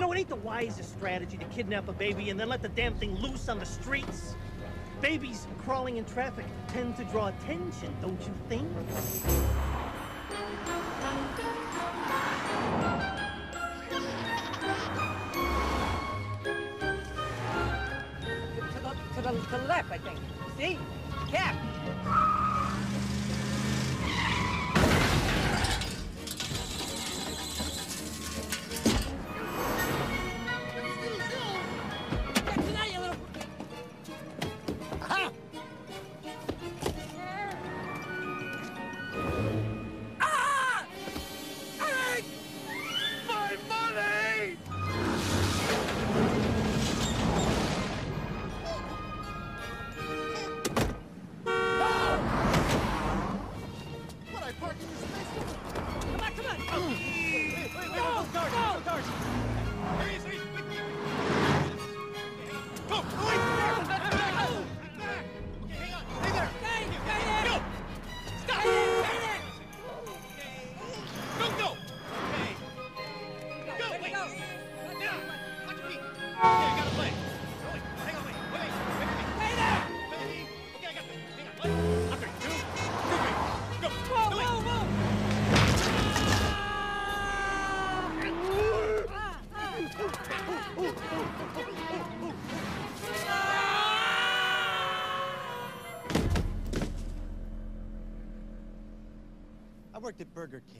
know, it ain't the wisest strategy to kidnap a baby and then let the damn thing loose on the streets. Babies crawling in traffic tend to draw attention, don't you think? To the left, I think. See? Cap! I worked at Burger King.